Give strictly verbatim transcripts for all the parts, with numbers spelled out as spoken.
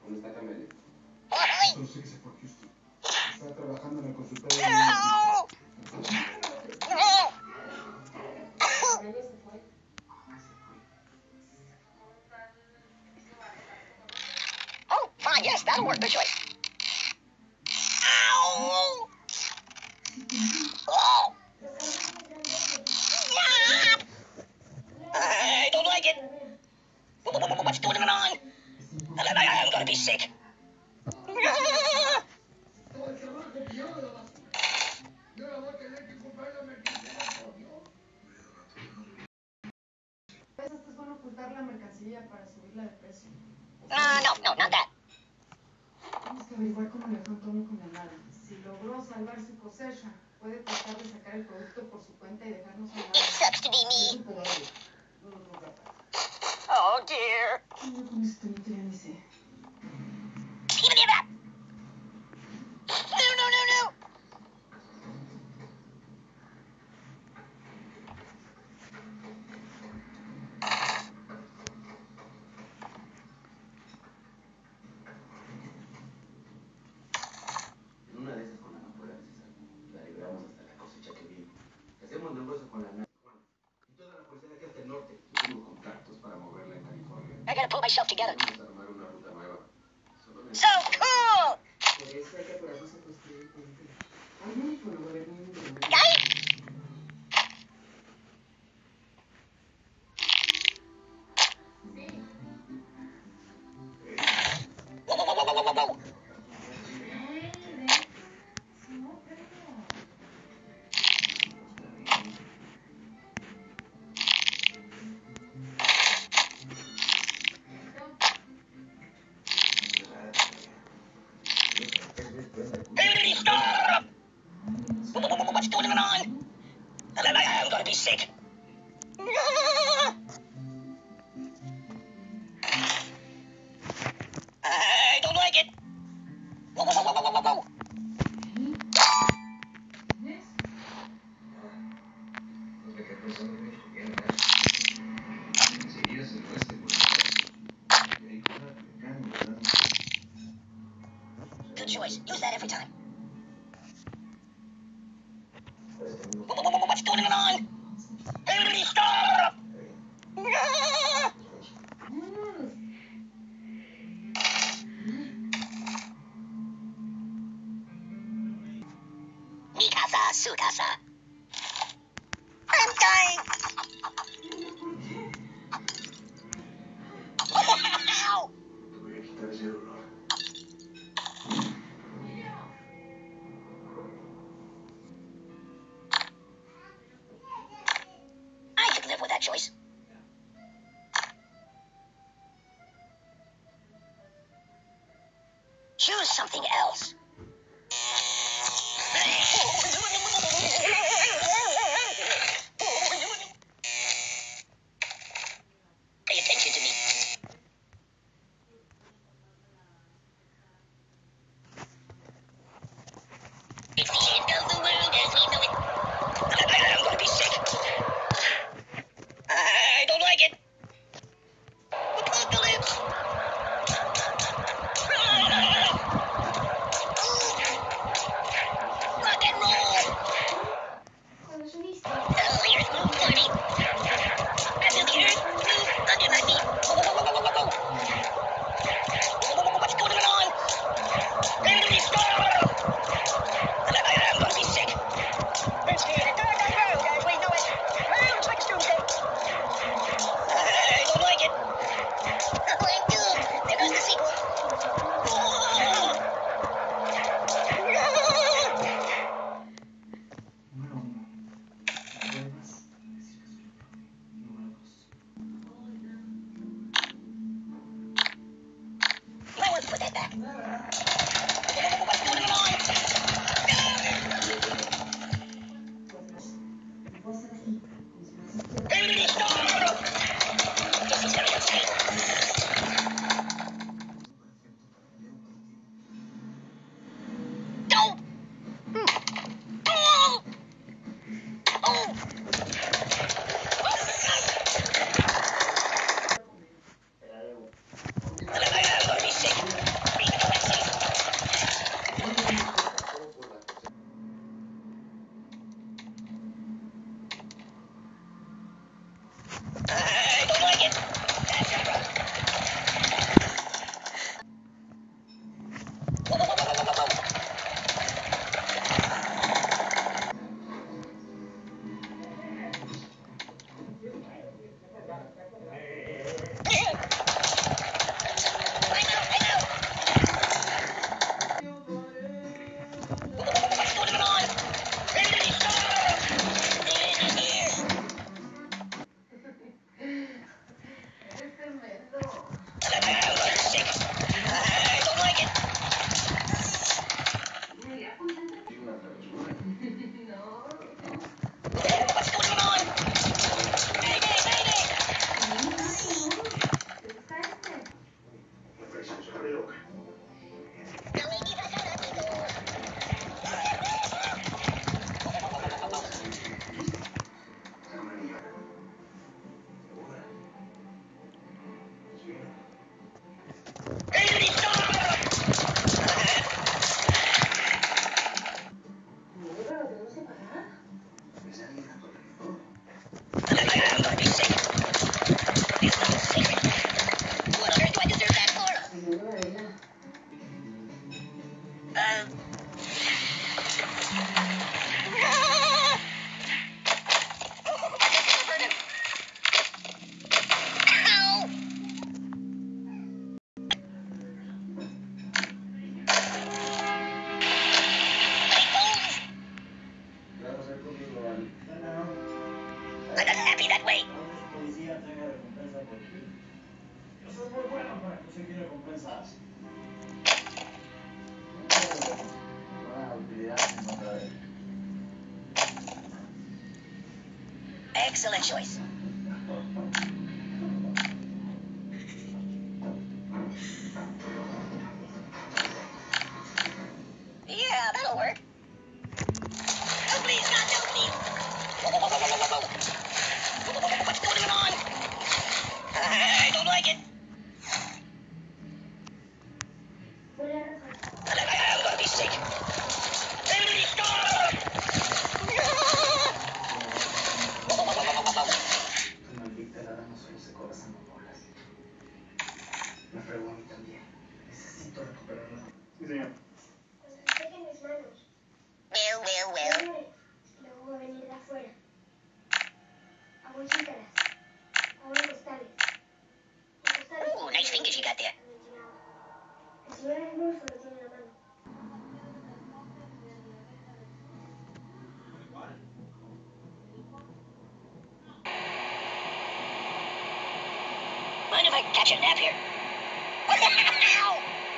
esta camelia. ¡Ay! Solo sé que se fue a Houston. Estaba trabajando en el consultorio de un ¡No! Ella se fue. Oh, fine, yes, that'll work. Good choice. Ow! Oh! Yeah! I don't like it. What's going on? I'm gonna be sick. Es bueno ocultar la mercancía para subirla de precio. Uh, no, no, not that. Tenemos que averiguar cómo le fue a Antonio con la nada. Si logró salvar su cosecha, puede tratar de sacar el producto por su cuenta y dejarnos a It nada. sucks to be me. No lo creo capaz. Oh, dear. Yo con esto no tenía ni sé. Give me that. No, no, no, no. En una de esas con la puede César. La libramos hasta la cosecha que viene. Hacemos negocio con la marihuana. Y toda la policía de aquí hasta el norte. Yo tengo contactos para moverla en California. I gotta pull myself together. Vamos a armar una ruta nueva. Solo So cool. Por eso hay que apurarnos a construir el puente. Al único no va a haber ningún problema. Ay. Whoa, whoa, whoa, whoa, whoa, whoa. Baby, stop! What's going on? I'm gonna be sick. I don't like it. Whoa, whoa, whoa, whoa, whoa, whoa. Good choice. Use that every time. Whoa, whoa, whoa, what's going on? Baby, stop! Mikasa, Sukasa. I'm dying. Ow! Te voy a quitar ese dolor. I could live with that choice. Choose something else. Pay attention to me. It's the end of the world as we know it. I'm gonna be sick. I don't like it. Apocalypse. Rock and roll. Oh, the earth moved for me. I feel the earth move under my feet. Whoa, whoa, whoa, whoa, whoa, whoa. Whoa, whoa, whoa, what's going on? Baby, stop! I'm gonna be sick. It's the dark road as we know it. Well, looks like it's doomsday. I don't like it. Oh, I'm doomed. There goes the sequel. Oh. Número uno. Vuelvas a decir que soy yo. Número dos. I want to put that back. What's going on? Baby, stop! This is very upsetting. Don't! Oh! Oh! I'm gonna be sick. Eres tremendo. Ya, concéntrate. Sí, una travesura. No. ¿Te gusta este? Me parece que se vuelve loca. Era una niña. ¿Segura? Sí. No, pero lo tenemos que pagar. Esa niña todo. Segundo de vela. ¿Qué vas a hacer conmigo, Vale? I'm not happy that way. Tal vez policía tenga recompensa por ti. Yo soy muy bueno para conseguir recompensas. Una utilidad en contra de él. Excellent choice. Yeah, that'll work. Oh, please, God, no, please. Whoa, whoa, whoa, whoa, whoa, whoa, whoa. What's going on? I don't like it. I'm gonna be sick. Enemy star! Whoa, whoa, whoa, whoa, whoa, whoa. Tu maldita helada no solo se cobra amapolas. Me fregó a mí también. Necesito recuperarla. Sí, señor. Cuando se sequen mis manos. Well, well, well. Señores, luego va a venir de afuera. Hago chícaras. Hago en costales. En costales. Ooh, nice fingers you got there. El señor Arnulfo lo tiene en la mano. Mind if I catch a nap here? Ow!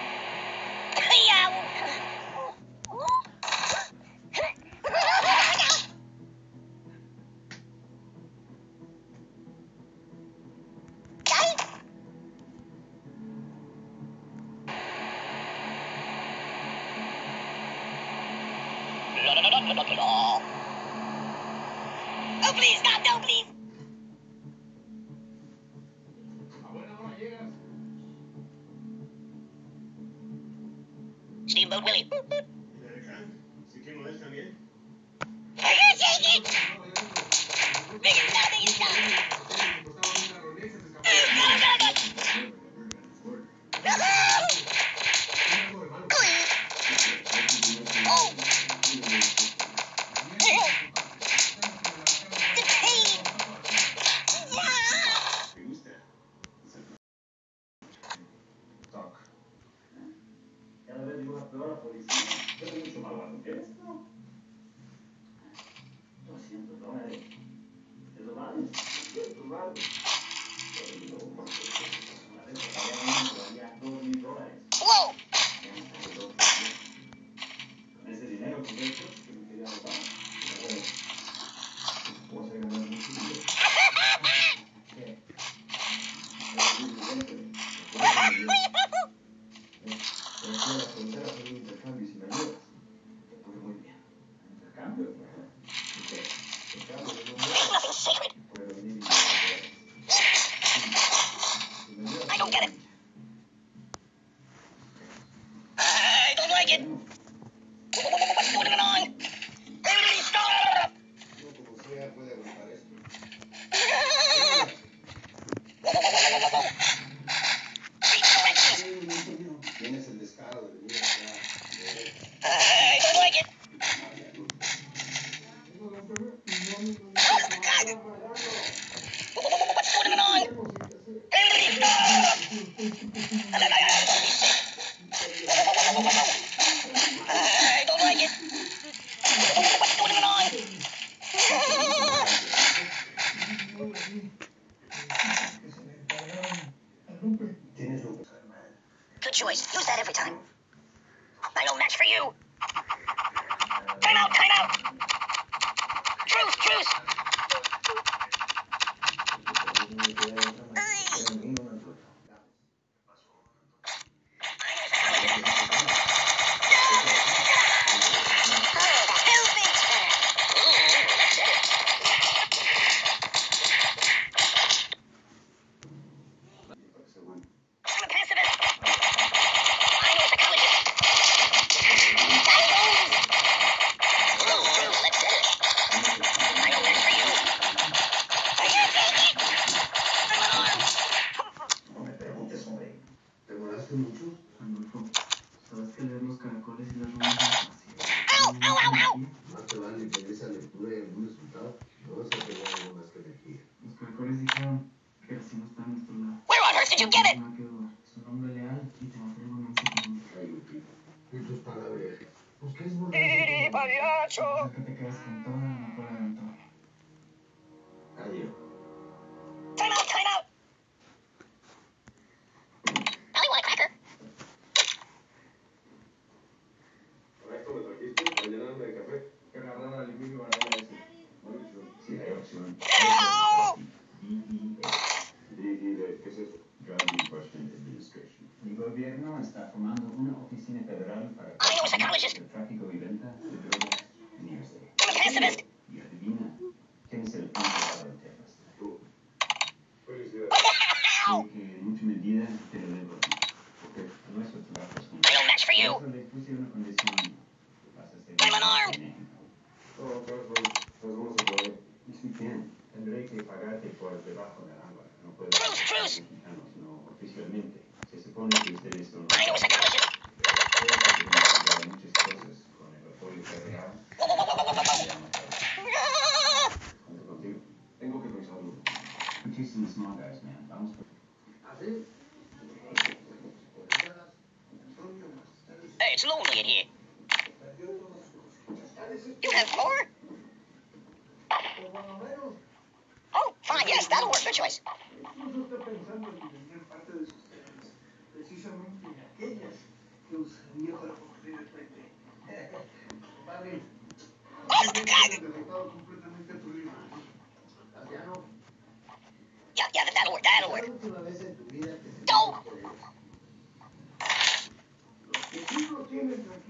Oh, please, God, no, please. A buena hora llegas. Steamboat Willie. ¿Y de acá? ¿Sí que no él también? Take it! Bigger now than you stop. Oh! The pain! ¿Te gusta? Doc. Cada vez digo peor a la policía. Yo soy mucho más guapo que esto. doscientos dólares. ¿Eso vale? doscientos vale. Una vez que pagaría uno, cobraría dos mil dólares. Whoa! Ya me sale dos mil. Con ese dinero compré el coche que me quería robar. Bueno, tu esposa gana mucho dinero. ¿Qué? Es evidente. Pero fui a la frontera a hacer un intercambio y si me ayudas, te pone muy bien. Intercambio. ¿Y qué? Intercambio de un There's nothing sacred. puede venir y me Si me ayudas, I don't get it. te I don't like it. What's going on? Enemy star! no como sea puede aguantar esto. Tienes el descaro de venir acá. I don't like it. What's going on? Enemy star! I don't like it. What's going on? Good choice. Use that every time. I no match for you. Time out, time out. Truce, truce. I'm a pacifist. I know a psychologist. Tacos. Ooh, let's do it. I know that's for you. I can't take it. I'm an arm. No me preguntes, hombre. ¿Te demoraste mucho? Adolfo, ¿sabes que leer los caracoles y las runas es fácil? Ow, ow, ow, ow. Más te vale que de esa lectura y algún resultado. No vas a tener algo más que elegir. Los caracoles dijeron que así no está a nuestro lado. Where on earth did you get it? No me quedo. Es un hombre leal y te mantengo en un segundo. Ay, Lupita. Y tus palabras. Pues qué es Eh, burlarse. payaso. Deja que te quedes con toda la cola de todo. Adiós. Time out, time out. I want a cracker. ¿Para esto me trajiste? ¿Para llenarme de café? Que agarrar al Emilio Aragón ese. Mauricio. Sí, hay opción. No. D I D, ¿qué es eso? Drug Enforcement Administration. El gobierno está formando una oficina federal para I know a psychologist. el tráfico y venta de drogas en U S A. I'm a pacifist. Y adivina, ¿quién es el encargado de Texas? Tú. Felicidades. Ow. Sé que en mucha medida te lo debo. Porque nuestro trabajo es I no match for you. Por eso le puse una condición. Vas a ser I'm an arm. en México. Oh, claro, pues, nos vamos a poner. Y si bien, tendré que pagarte por debajo del agua. No puedo Truce, truce. mexicanos, no oficialmente. Se supone que ustedes son... I know a psychologist. Creo que podemos lograr muchas cosas con el apoyo federal. Whoa, whoa, whoa, whoa, whoa, whoa. Ah. Cuento contigo. Tengo que pensarlo. We're chasing the small guys, man. Vamos por... ¿Así? Hey, it's lonely in here. You have four? Oh, fine, yes, that'll work. Good choice. Incluso está pensando en vender parte de sus terrenos, precisamente aquellas que usaría para construir el puente. Vale. Oh, God. Derrotado completamente a tu rival. Tatiano. Yeah, yeah, that'll work. That'll work. La última vez en tu vida que te... Go. Los que sí lo tienen tranquilo.